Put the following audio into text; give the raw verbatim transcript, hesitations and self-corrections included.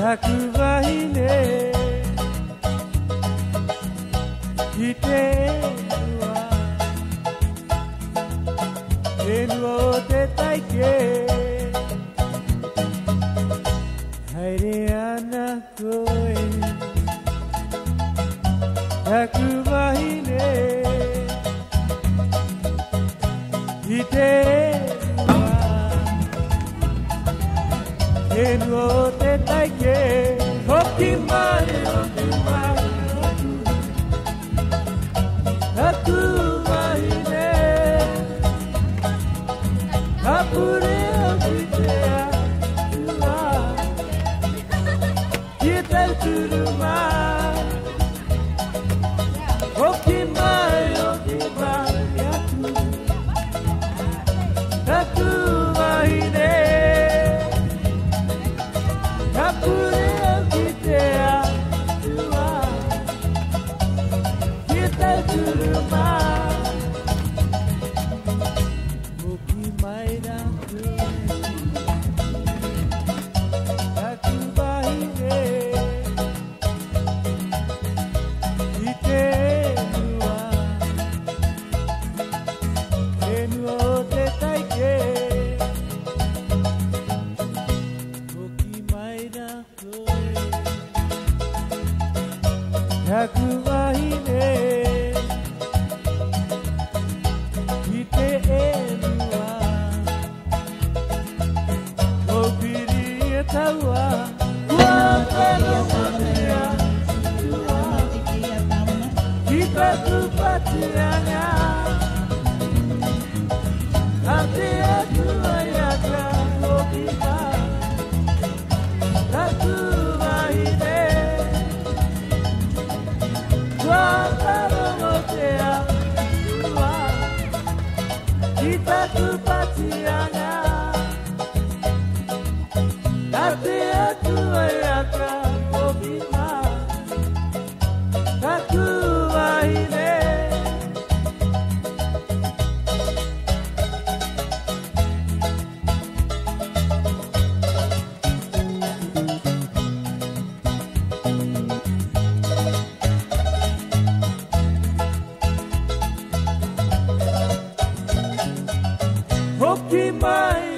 百倍ね来ては手の手体系入れ穴声百倍ね来て手の手体系おきまえおきまえ百倍ねかぶれを着てやるわ消えた車おきまえおきまえ百倍ねかぶれを着てやるわ消えた車おきまえだ百倍ね来てるわ手の手体系おきまえだ百倍ね来てるわおびりえたわわたのまねやkita tu patianya ante aku ayaka okiba aku maine Guantaro motea tua kita tu patianya ante aku ayaka okiba aku Hoki mai